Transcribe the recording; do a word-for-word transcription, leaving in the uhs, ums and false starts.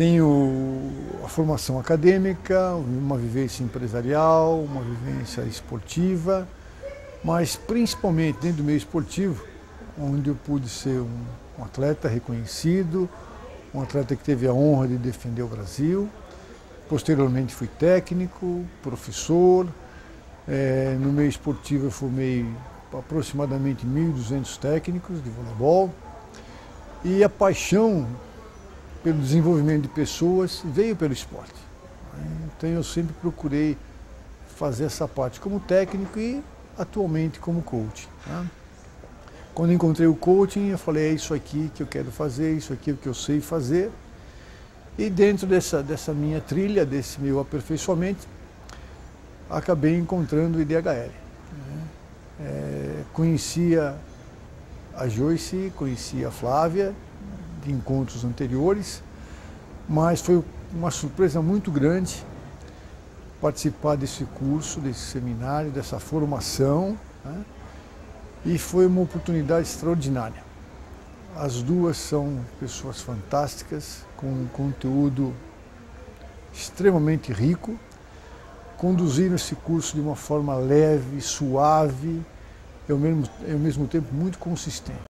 Tenho a formação acadêmica, uma vivência empresarial, uma vivência esportiva, mas principalmente dentro do meio esportivo, onde eu pude ser um, um atleta reconhecido, um atleta que teve a honra de defender o Brasil. Posteriormente fui técnico, professor. É, no meio esportivo eu formei aproximadamente mil e duzentos técnicos de voleibol. E a paixão pelo desenvolvimento de pessoas veio pelo esporte. Então eu sempre procurei fazer essa parte como técnico e atualmente como coach. Quando encontrei o coaching, eu falei, é isso aqui que eu quero fazer, isso aqui é o que eu sei fazer. E dentro dessa, dessa minha trilha, desse meu aperfeiçoamento, acabei encontrando o I D H L. É, conhecia a Joyce, conhecia a Flávia, de encontros anteriores, mas foi uma surpresa muito grande participar desse curso, desse seminário, dessa formação, né? E foi uma oportunidade extraordinária. As duas são pessoas fantásticas, com um conteúdo extremamente rico, conduziram esse curso de uma forma leve, suave e ao mesmo, ao mesmo tempo muito consistente.